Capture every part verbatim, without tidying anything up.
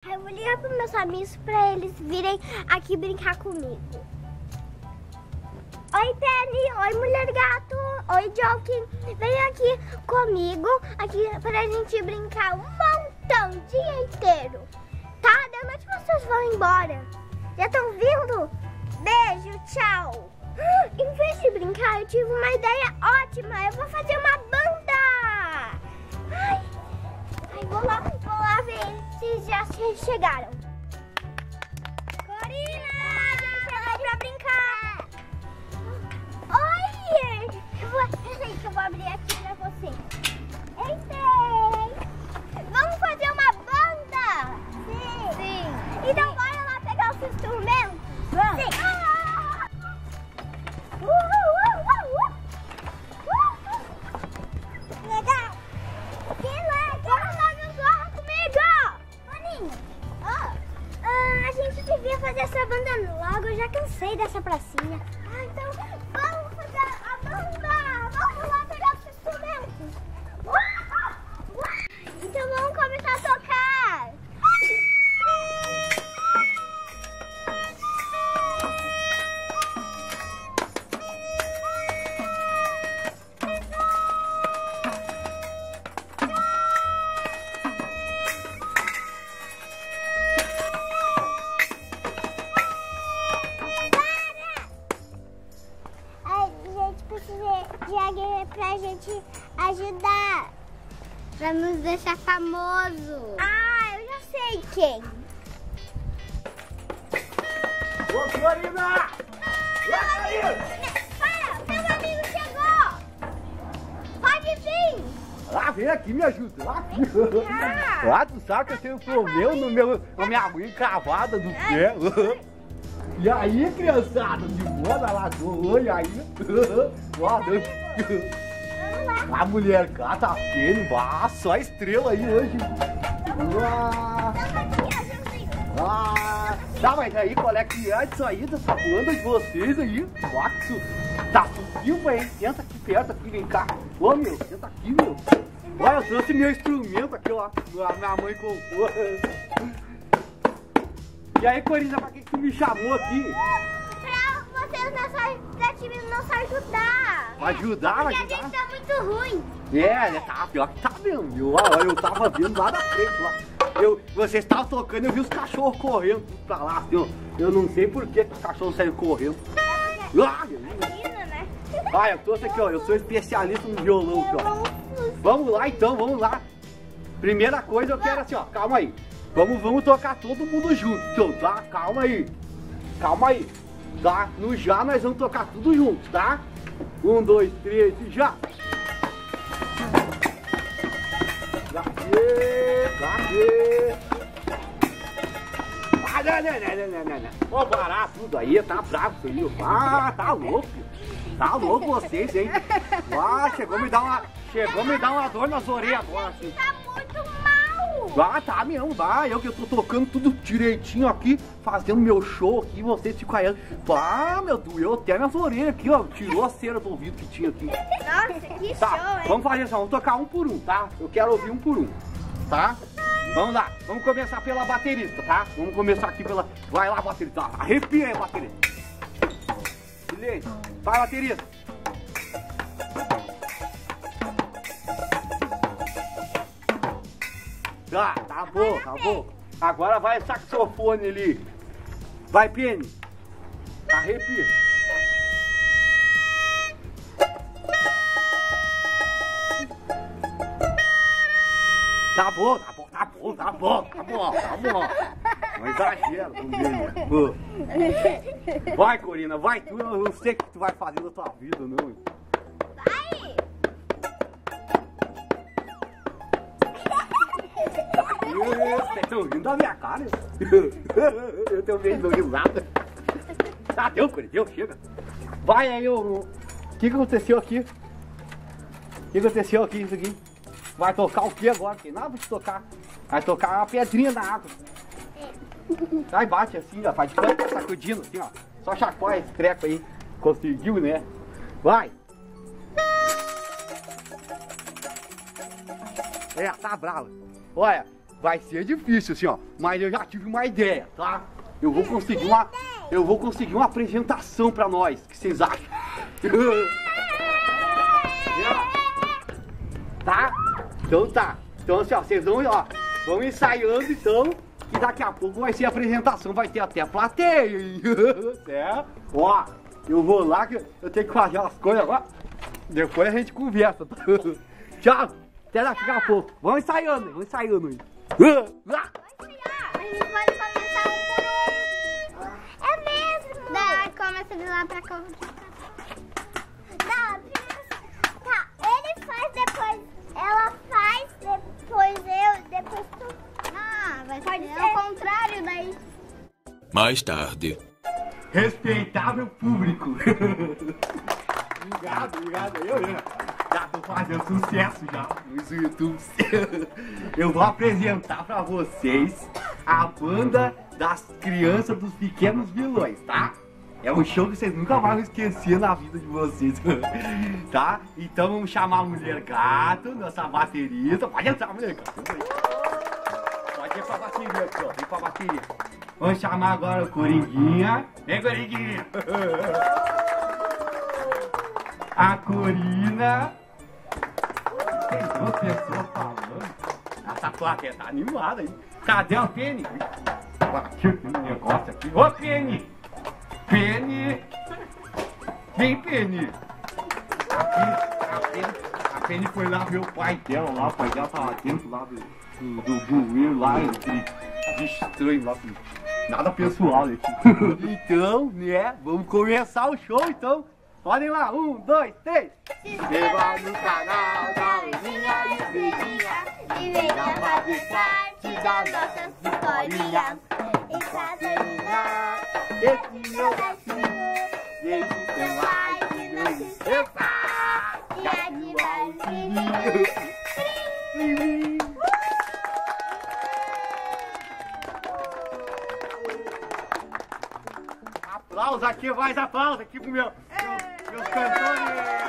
Aí eu vou ligar para meus amigos para eles virem aqui brincar comigo. Oi, Penny. Oi, Mulher Gato. Oi, Joking. Vem aqui comigo aqui pra gente brincar um montão, o dia inteiro. Tá? Da noite vocês vão embora. Já estão vindo? Beijo, tchau. Em vez de brincar, eu tive uma ideia ótima. Eu vou fazer uma banda. Ai, ai vou lá, vou lá ver se já chegaram. Corina, a gente chegou pra brincar. Oi, eu vou, eu sei que eu vou abrir aqui pra você. Entrei. Vamos fazer uma banda? Sim. Sim. Então bora lá pegar os instrumentos. Vamos. Sim. Ah! Uh, uh, uh, uh, uh. Legal. Que legal. Vamos lá comigo. Maninho. Oh. Ah, a gente devia fazer essa banda logo. Eu já cansei dessa pracinha. Ah, então vamos fazer a banda. Vamos lá pegar os instrumentos. Então vamos começar a tocar. De alguém pra gente ajudar, pra nos deixar famoso. Ah, eu já sei quem. Ô, Corina! Para, meu amigo chegou. Pode vir. Lá, vem aqui, me ajuda. Lá, aqui. Ah. Lá, tu sabe que eu tenho problema no meu, na minha unha encravada do pé. E aí, criançada, de moda lá, oi aí. Ó, a mulher gata, a Penny, ah, só estrela aí hoje. Ah, ah, tá, mas aí, qual é que é isso aí, dessa banda de vocês aí? Nossa, tá subindo aí, senta aqui perto, aqui, vem cá. Ô, meu, senta aqui, meu. Olha, eu trouxe meu instrumento aqui, ó, a minha mãe comprou. E aí, Corina, pra que que tu me chamou aqui? Pra vocês não pra time não ajudar. Pra ajudar, Porque ajudar? a gente tá muito ruim. É, né? Tá pior que tá mesmo. Eu, ó, eu tava vendo lá na frente, lá. Eu, vocês estavam tocando, eu vi os cachorros correndo tudo pra lá, assim, ó. Eu não sei por que, que os cachorros saíram correndo. Ah, Imagina, né? ah, eu trouxe aqui, ó. Eu sou especialista no violão aqui, ó. Vamos lá então, vamos lá. Primeira coisa eu quero assim, ó. Calma aí. Vamos, vamos tocar todo mundo junto, tio, tá? Calma aí. Calma aí. Tá? No já nós vamos tocar tudo junto, tá? Um, dois, três e já! Cadê? Cadê? Ah, não, não, não, não, não, não. Vou parar tudo aí, tá bravo isso aí. Ah, tá louco. Tá louco vocês, hein? Ah, chegou a me dar uma, chegou a me dar uma dor nas orelhas agora, assim. Tá muito mal. Ah, tá mesmo, vai. Eu que eu tô tocando tudo direitinho aqui, fazendo meu show aqui, vocês ficam aí. Ah, meu, doeu até minhas orelhas aqui, ó. Tirou a cera do ouvido que tinha aqui. Nossa, que Tá, show, hein? vamos fazer assim, vamos tocar um por um, tá? Eu quero ouvir um por um, tá? Vamos lá, vamos começar pela baterista, tá? Vamos começar aqui pela... Vai lá, baterista, arrepia aí, baterista. Beleza, vai, baterista. Tá, tá bom, tá bom. Agora vai saxofone ali. Vai, Penny. Arrepia. Tá bom, tá bom, tá bom, tá bom, tá bom, tá bom. Não exagera também. Vai, Corina, vai tu. Eu não sei o que tu vai fazer na tua vida, não. Vai! Vocês estão rindo da minha cara? Eu tenho medo de nada. Tá, deu, Corina, deu, chega. Vai aí, o o que que aconteceu aqui? O que aconteceu aqui, isso aqui? Vai tocar o que agora? Tem nada pra te tocar. Vai tocar uma pedrinha na água. Aí bate assim, ó, faz de canto, sacudindo assim, ó. Só chacoalha esse treco aí. Conseguiu, né? Vai! É, tá brava. Olha, vai ser difícil, assim, ó. Mas eu já tive uma ideia, tá? Eu vou conseguir uma, eu vou conseguir uma apresentação pra nós. O que vocês acham? Tá? Então tá. Então assim, ó, vocês vão, ó, vão ensaiando então, que daqui a pouco vai ser a apresentação, vai ter até a plateia, hein? Certo? Ó, eu vou lá que eu tenho que fazer as coisas agora. Depois a gente conversa. Tchau, até daqui a pouco. Vamos ensaiando, vamos ensaiando aí. A gente pode começar um por um. É mesmo? Daí começa de lá pra cá. Não, tá, ele faz depois, ela faz, depois eu, depois tu. Ah, vai pode ser ao contrário daí. Mais tarde. Respeitável público. Obrigado, obrigado. Eu, eu já tô fazendo sucesso já nos YouTube. Eu vou apresentar pra vocês a banda das crianças dos pequenos vilões, tá? É um show que vocês nunca mais vão esquecer na vida de vocês, tá? Então vamos chamar a Mulher Gato, nossa baterista. Pode entrar, Mulher Gato. Pode ir pra bateria aqui, ó. Vem pra bateria. Vamos chamar agora o Coringuinha. Vem, Coringuinha. A Corina. Tem duas pessoas falando. Essa plateia tá animada, hein? Cadê a Penny? Aqui tem um negócio aqui. Ô, Penny! Penny! Vem, Penny! A Penny, a Penny, a Penny foi lá ver o pai dela lá. O pai dela tava dentro lá do, do, do bueiro lá, aquele bicho estranho lá. Nada pessoal aqui. Então, né? Vamos começar o show, então. Podem lá, um, dois, três. Se inscreva no canal da Luzinha e Belinha e venha fazer parte das nossas historinhas. E pra terminar Esse meu pedacinho, deixe seu like, não se esqueça. e ativar o sininho. Aplausos aqui, mais aplausos aqui pro meu, meu, meus cantores.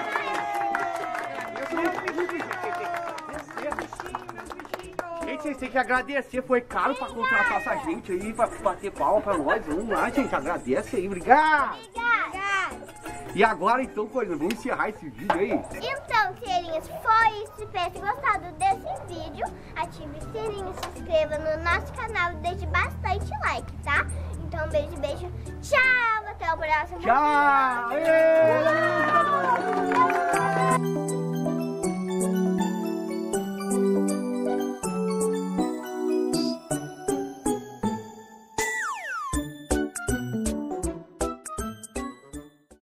Gente, vocês têm que agradecer, foi caro pra contratar essa gente aí, pra bater palma pra nós. Vamos lá, gente, agradece aí, obrigado. Obrigada. E agora então, Corina, vamos encerrar esse vídeo aí. Então, queridos, foi isso. Espero ter gostado desse vídeo. Ative o sininho, se inscreva no nosso canal e deixe bastante like, tá? Então, beijo, beijo. Tchau, até o próximo vídeo. Tchau!